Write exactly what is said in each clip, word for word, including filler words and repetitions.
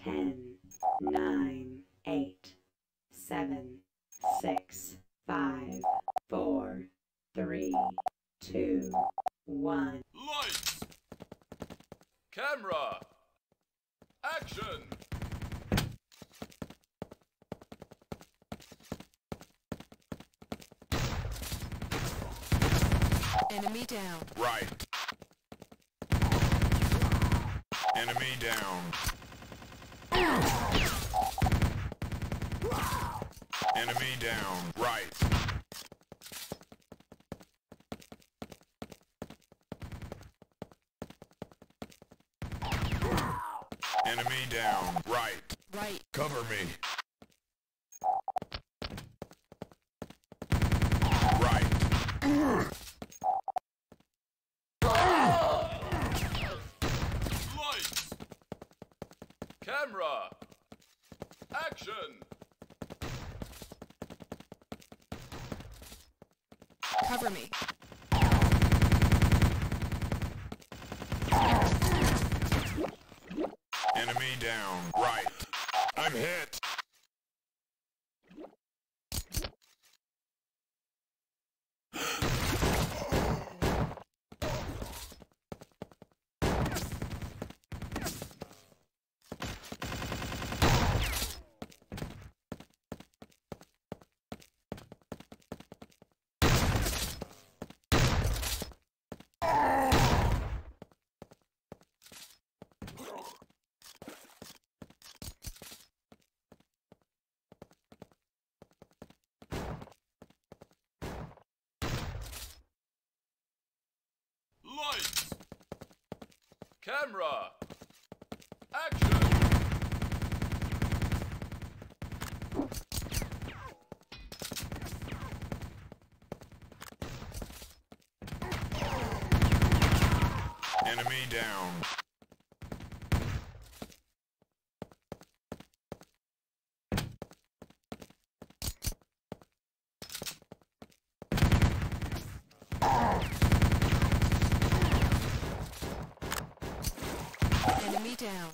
ten, nine, eight, seven, six, five, four, three, two, one. Lights! Camera! Action! Enemy down. Right. Enemy down. Enemy down. Right. Enemy down. Right. Right. Cover me. Right. Lights! Camera! Action! Cover me. Enemy down. Right. I'm hit. Lights! Camera! Action! Enemy down. Enemy down.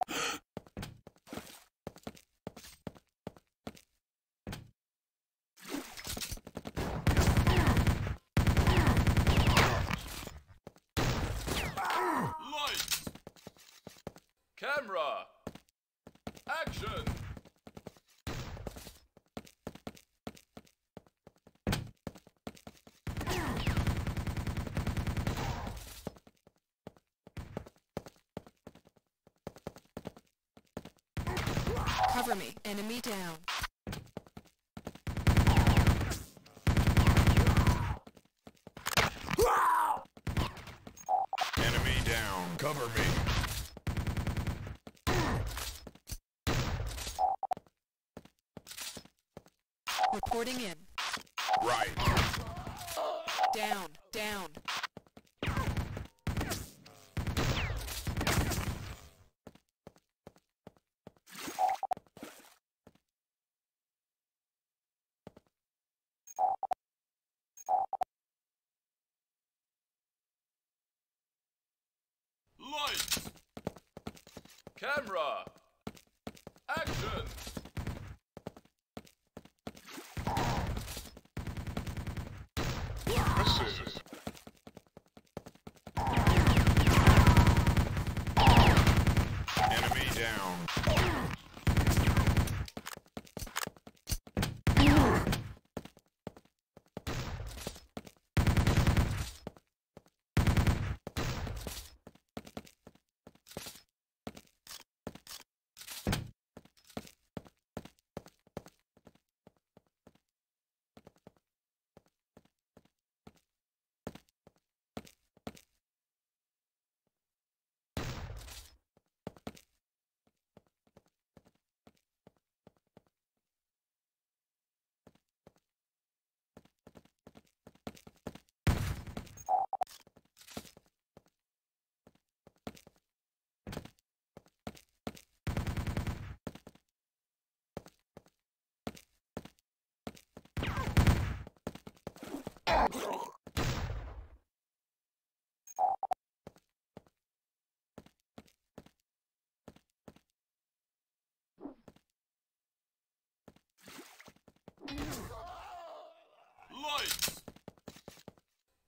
Lights! Camera! Action! Cover me. Enemy down. Enemy down. Cover me. Reporting in. Right. Down. Down. Lights! Camera! Action! Misse. Enemy down.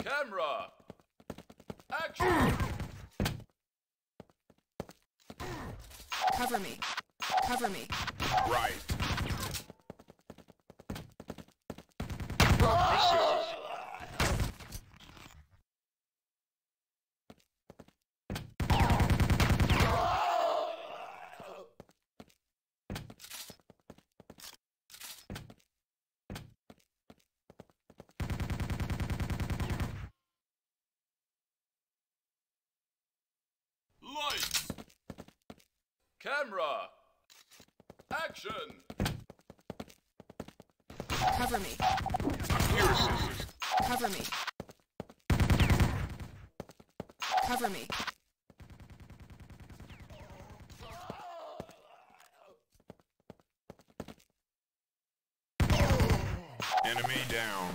Camera. Action. Cover me. Cover me. Right. Lights. Camera. Action. Cover me. Here, scissors. Cover me. Cover me. Enemy down.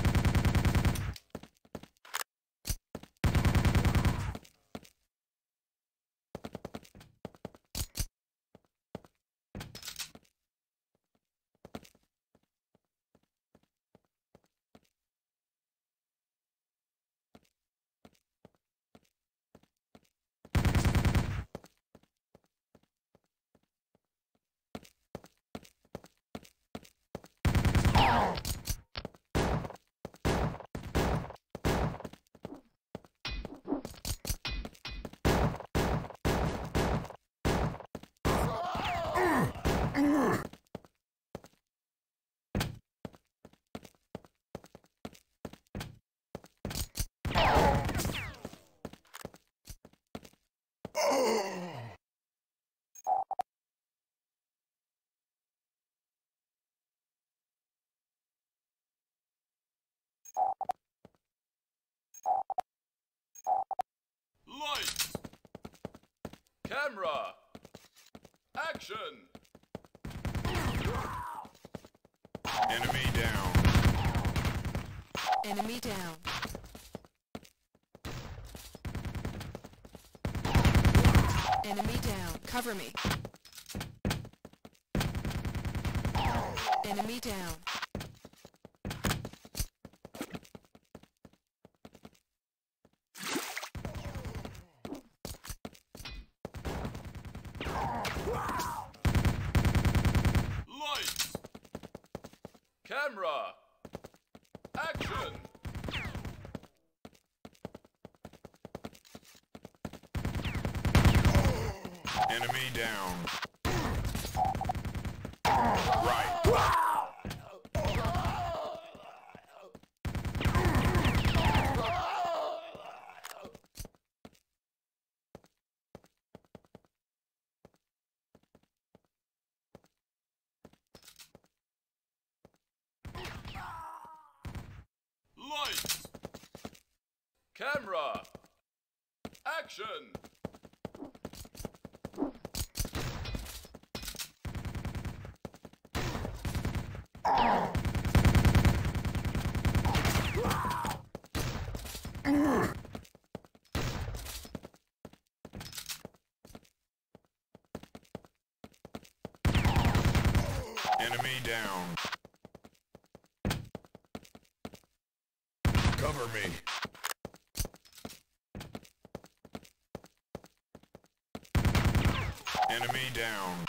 Lights. Camera. Action. Enemy down. Enemy down. Enemy down. Cover me. Enemy down. Lights. Camera. Action. Enemy down. Right. Lights. Camera. Action. Enemy down. Cover me. Enemy down.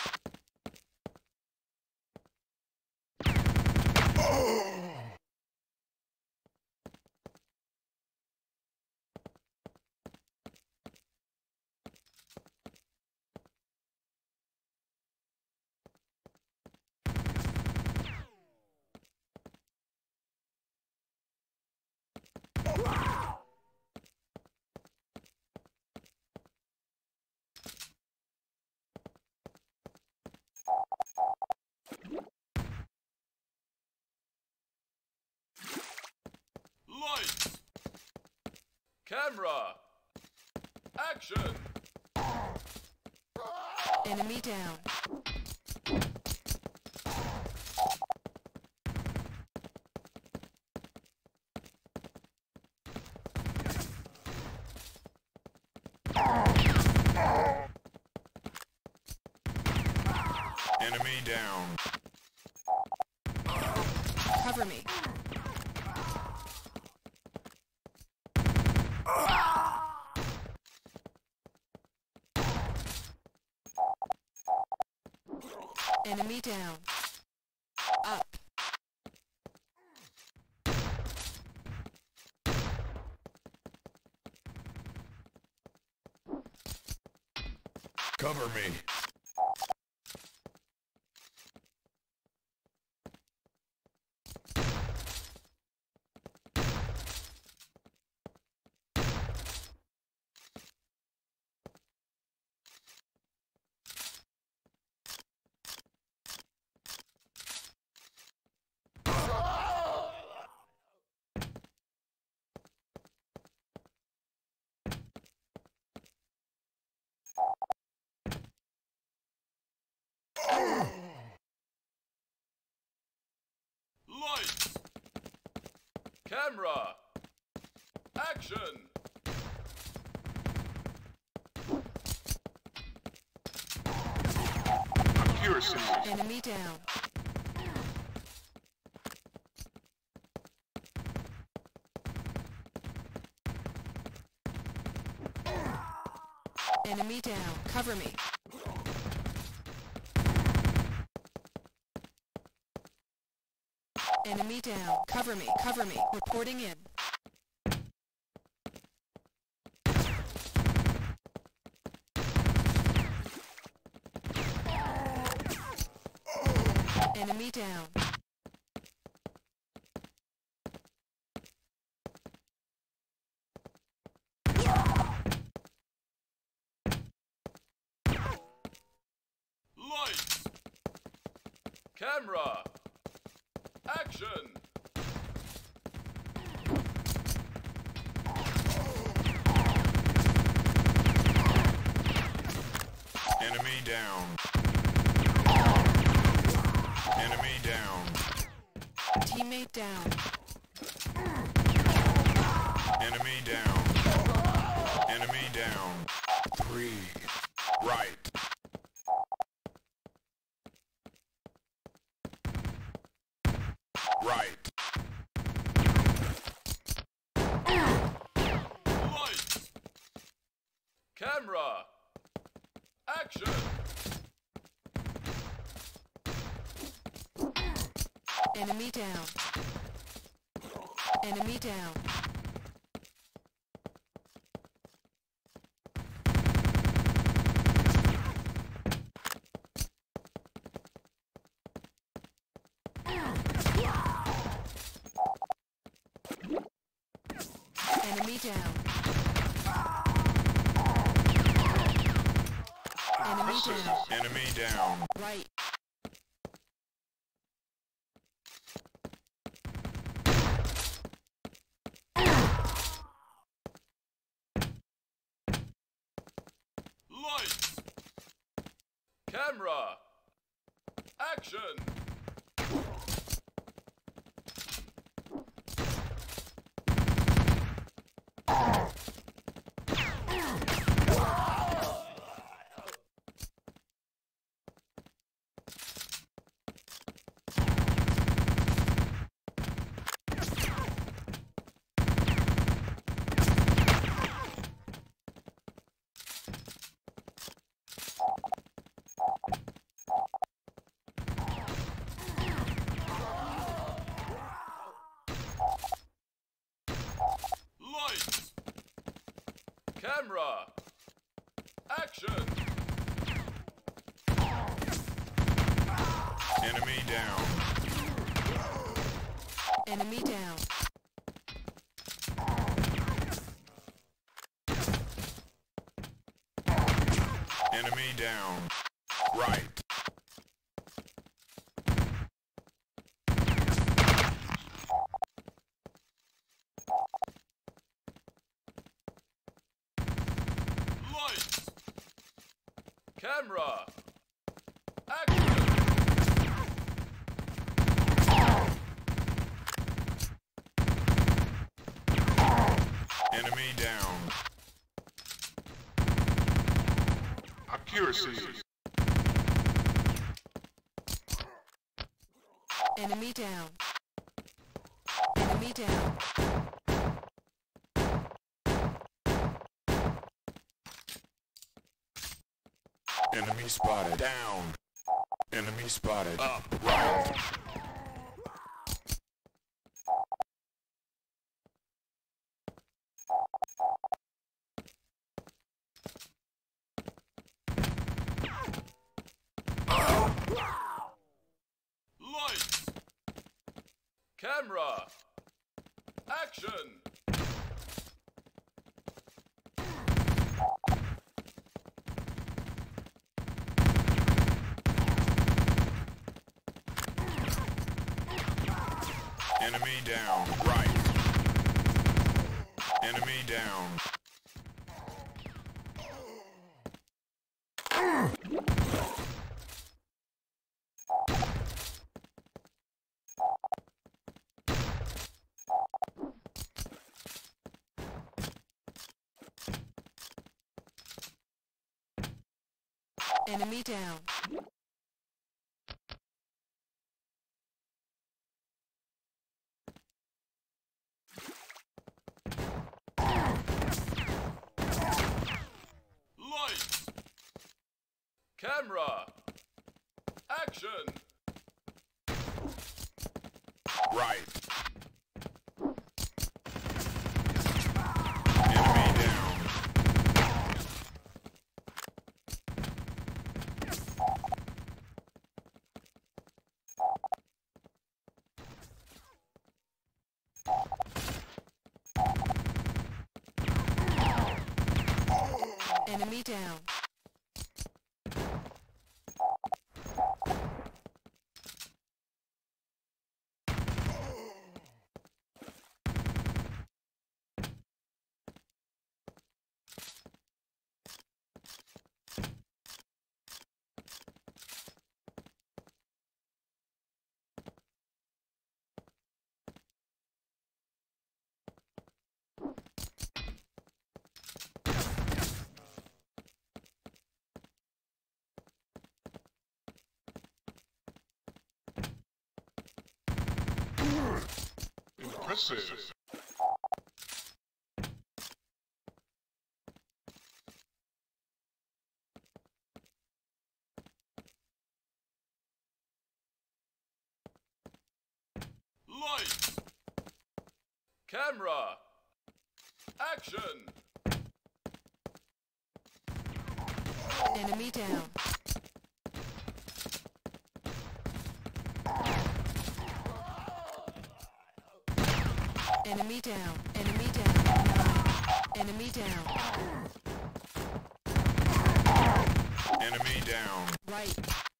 Lights. Camera. Action. Enemy down. Enemy down. Cover me. Enemy down. Up. Cover me. Lights. Camera. Action. Accuracy. Enemy down. Enemy down. Cover me. Enemy down. Cover me. Cover me. Reporting in. Enemy down. Lights. Camera. Action. Enemy down. Enemy down. Teammate down. Enemy down. Enemy down. Three. Right. Right. Lights. Camera. Action. Enemy down. Enemy down. Enemy down. Enemy down. Enemy down. Right. Lights. Camera. Action. Lights. Camera. Action. Enemy down. Enemy down. Enemy down. Right. Lights. Camera. Action. Enemy down. Accuracy. Enemy down. Enemy down. Enemy spotted. Down. Enemy spotted. Up. Right. Lights. Camera. Action. Enemy down. Right. Enemy down. Enemy down. Lights. Camera. Action. Right. Enemy down. Enemy down. Impressive. Lights. Camera. Action. Enemy down. Enemy down. Enemy down. Enemy down. Enemy down. Right.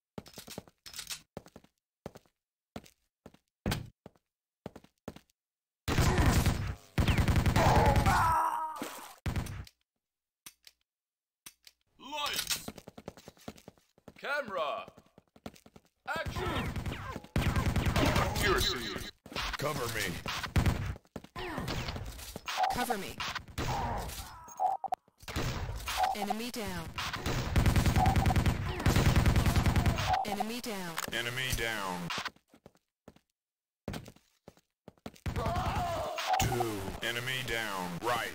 Lights. Camera. Action. Accuracy. Cover me. Cover me. Enemy down. Enemy down. Enemy down. Two. Enemy down. Right.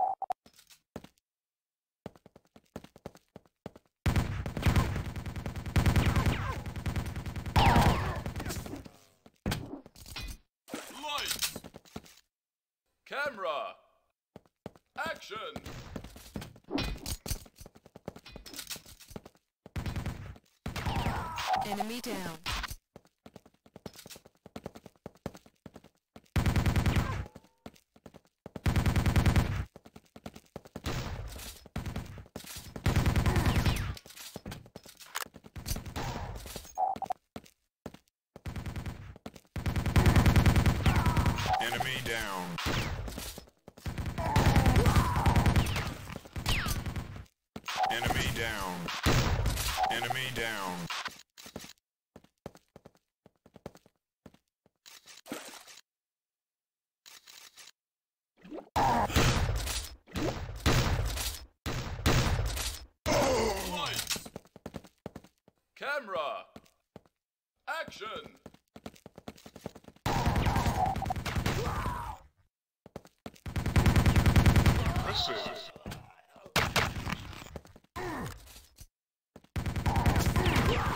Lights. Camera. Action. Enemy down. Enemy down. Enemy down. Enemy down. Lights. Camera. Action. Impressive.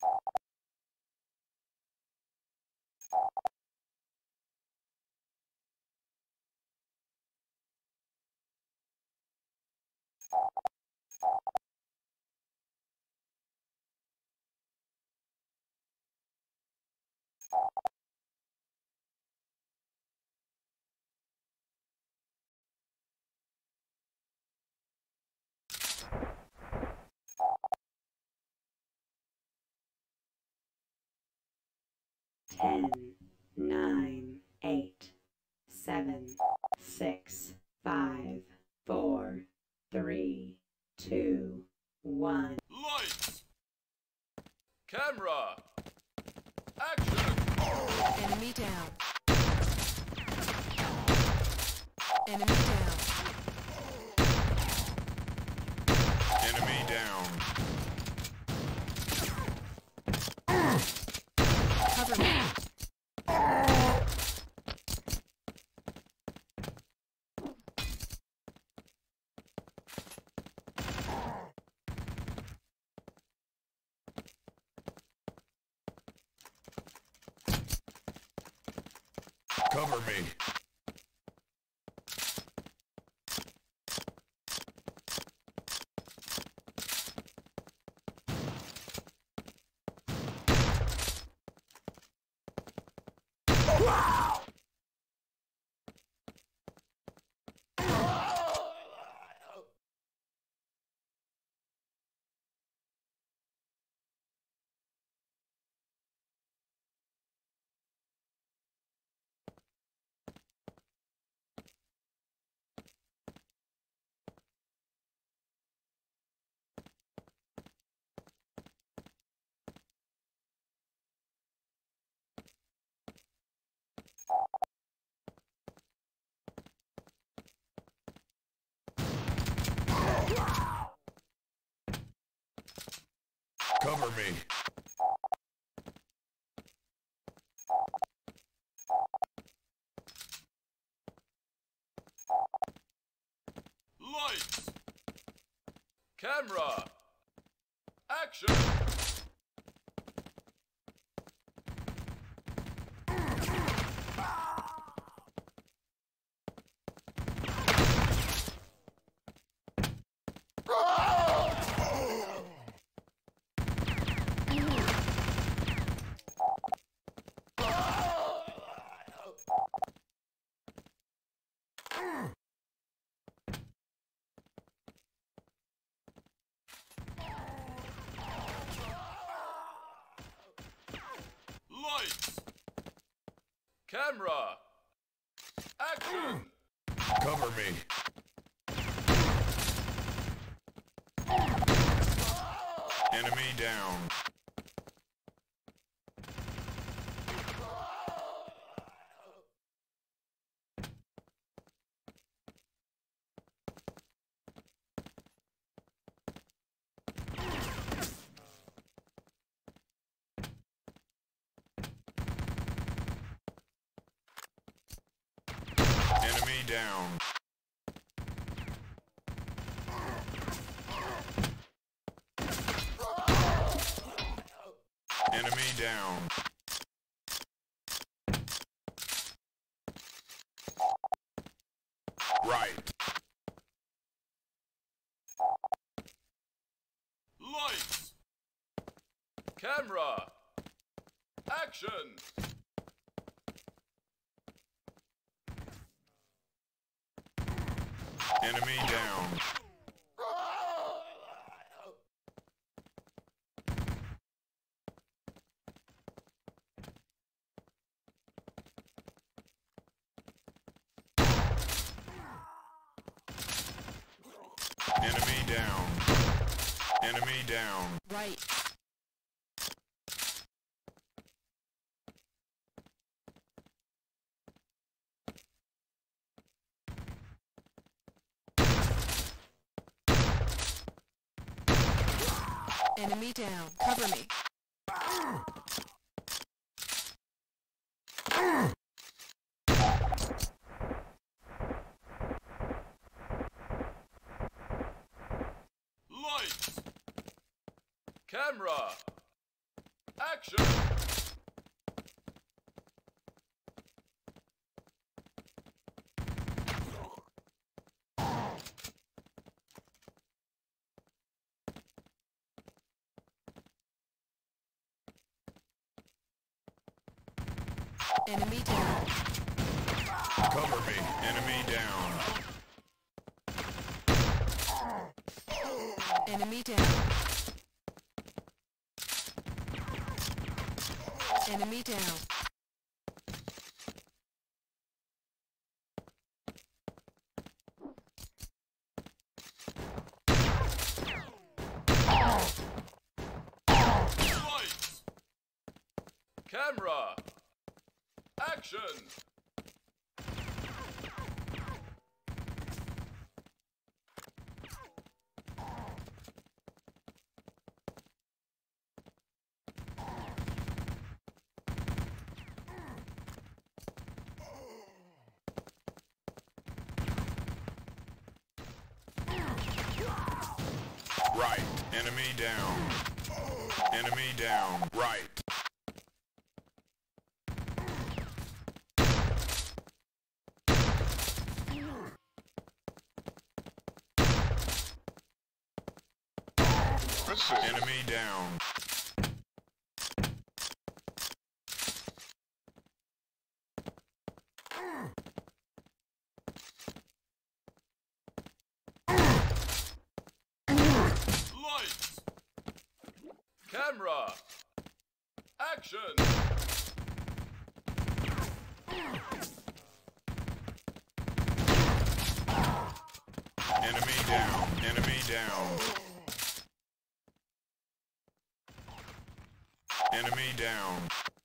Ten, nine, eight, seven, six, five, four, three, two, one. Lights! Camera! Action! Enemy down. Enemy down. Enemy down. Cover me. Cover me. Cover me. Lights! Camera! Action! Lights! Camera! Action! Cover me. Enemy down. Enemy down. Enemy down. Right. Lights! Camera! Action! Enemy down. Enemy down. Enemy down. Right. Enemy down. Cover me. Lights! Camera! Action! Enemy down. Cover me. Enemy down. Enemy down. Enemy down. Lights! Camera! Action! Right. Enemy down. Enemy down. Right. Enemy down. Lights! Camera! Action! Enemy down. Enemy down. Enemy down.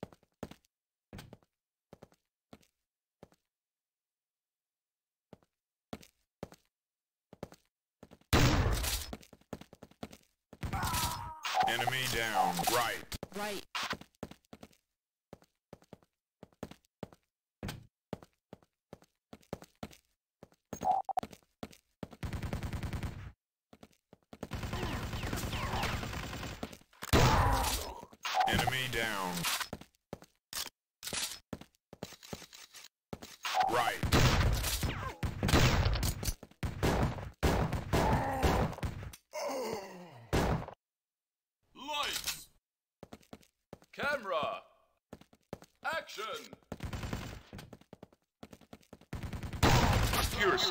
Enemy down. Right. Right. Enemy down. Right. Lights! Camera! Action! Accuracy.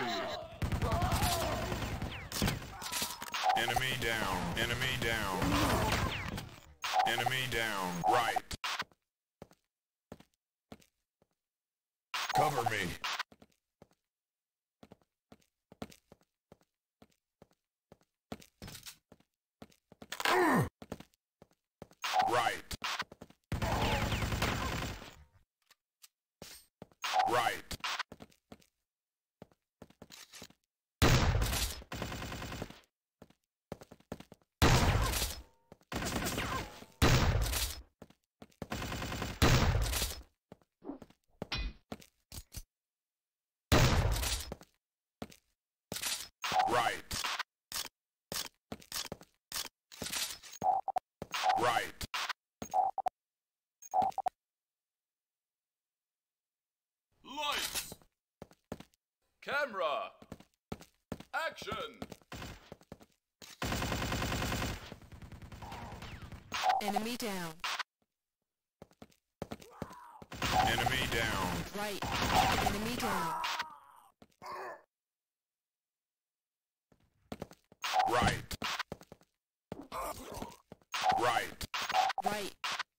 Enemy down. Enemy down. Enemy down. Right. Cover me. Right. Right. Right. Right. Lights! Camera! Action! Enemy down. Enemy down. Right. Enemy down. Right. Right. Right.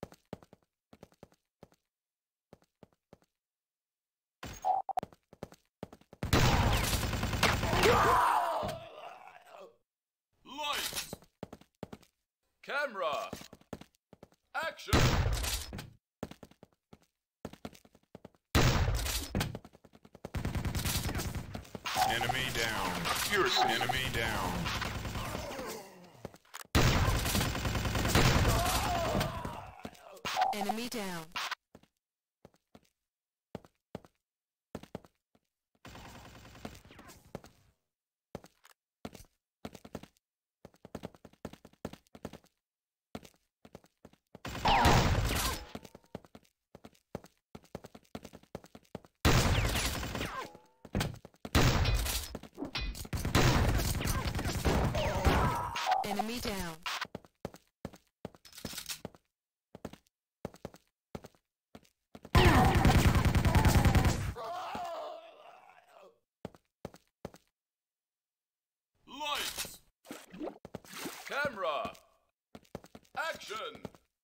Lights! Camera! Action! Enemy down. Accuracy. Enemy down. Enemy down. Enemy down. Lights. Camera. Action.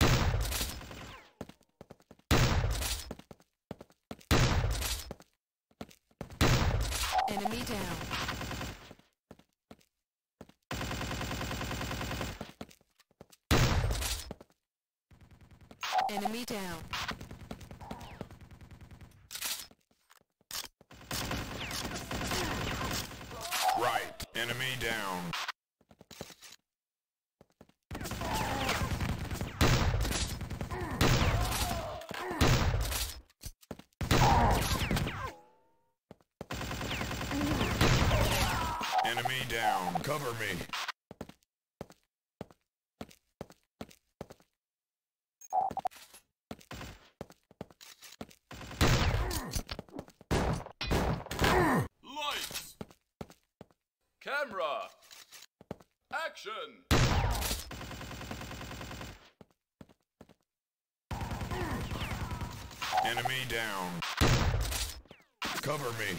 Enemy down. Enemy down. Right. Enemy down. Enemy down. Cover me. Lights. Camera. Action. Enemy down. Cover me.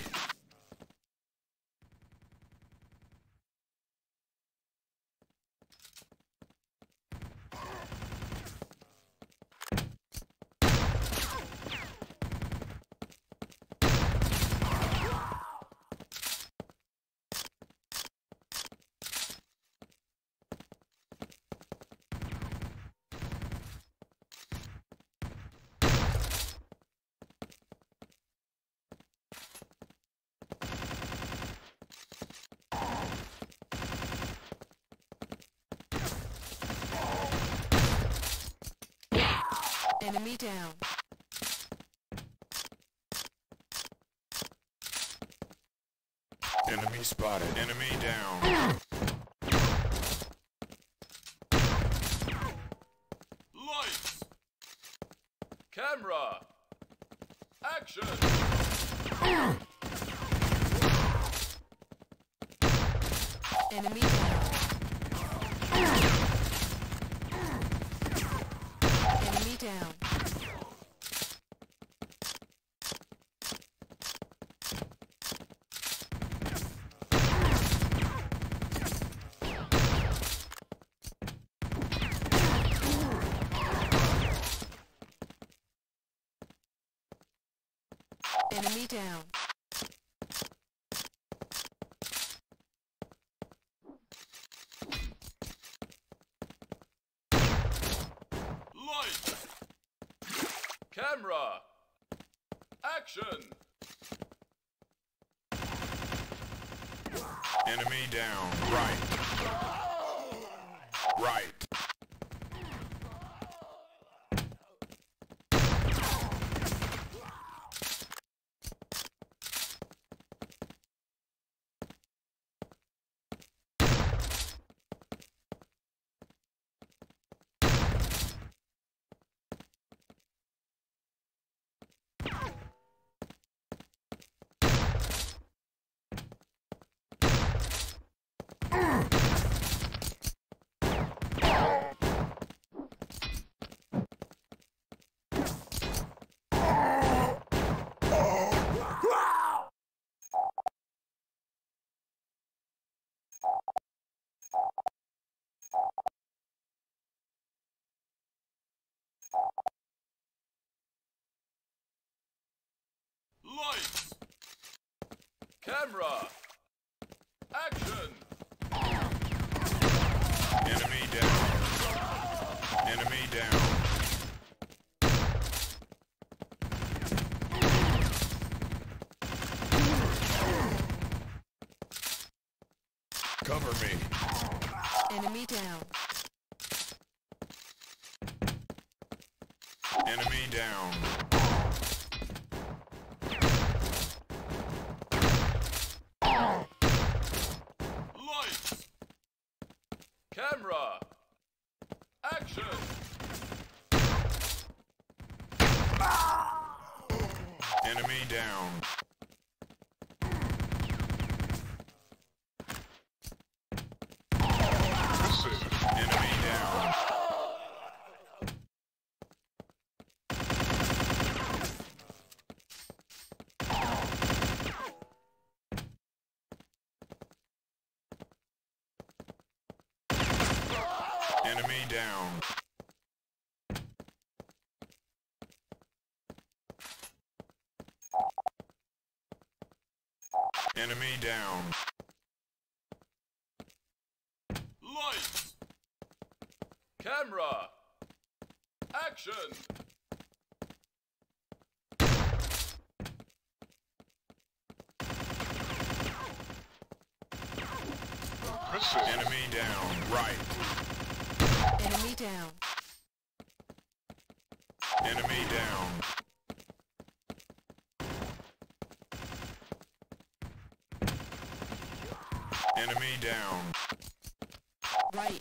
Enemy down. Enemy spotted. Enemy down. Lights. Camera. Action. Enemy down. Enemy down. Enemy down. Lights. Camera. Action. Enemy down. Right. Right. Lights. Camera. Action. Enemy down. Enemy down. Cover me. Enemy down. Enemy down. Lights. Camera. Action. Enemy down. Misse. Enemy down. Enemy down. Lights. Camera. Action. Misse. Enemy down. Right. Enemy down. Enemy down. Enemy down. Right.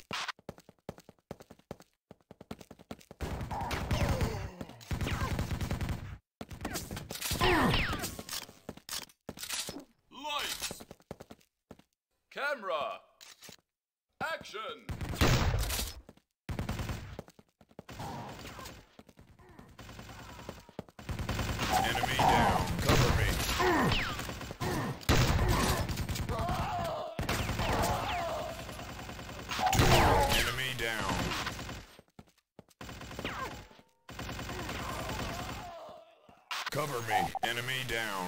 Lights. Camera. Action. Enemy down. Cover me. Enemy down. Cover me. Enemy down.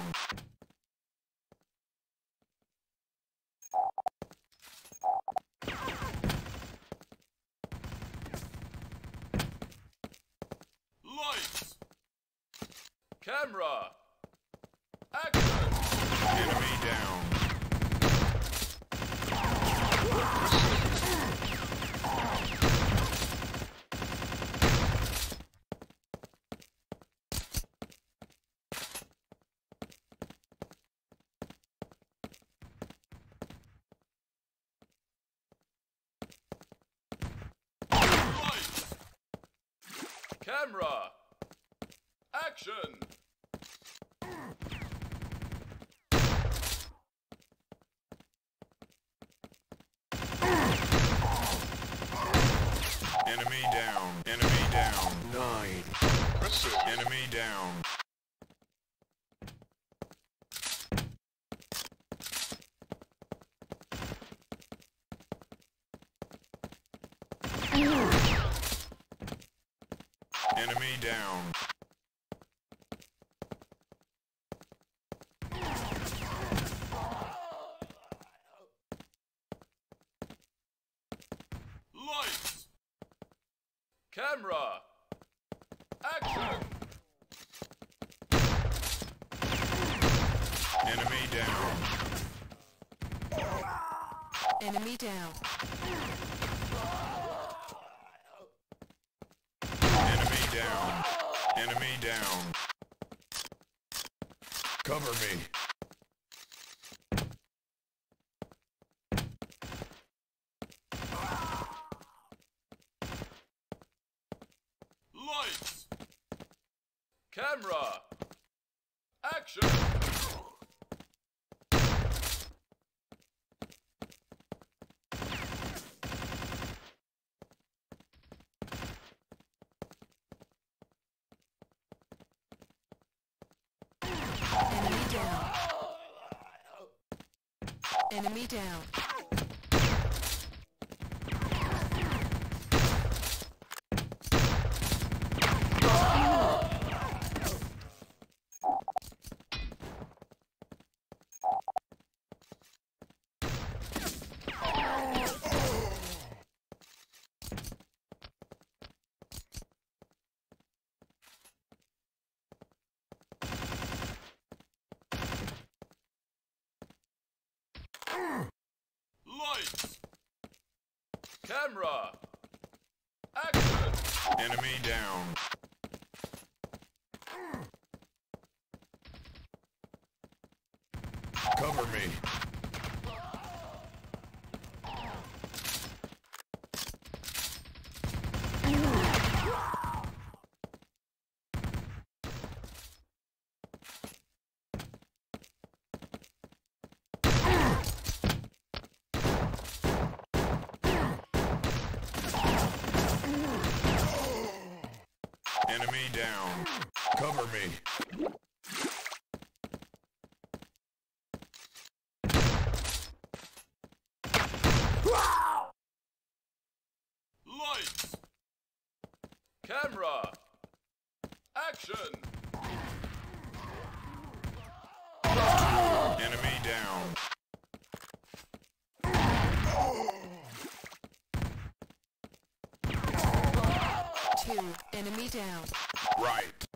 Lights. Camera. Action. Enemy down. Lights. Camera. Action. Enemy down. Enemy down. Nine. Misse. Enemy down. Enemy down. Lights. Camera. Action. Enemy down. Enemy down. Enemy down. Enemy down. Cover me. Lights. Camera. Action. Enemy down. Enemy down. Lights. Camera. Action. Enemy down. Cover me. Enemy down. Cover me. Lights. Camera. Action. Enemy down. Two. Enemy down. Right.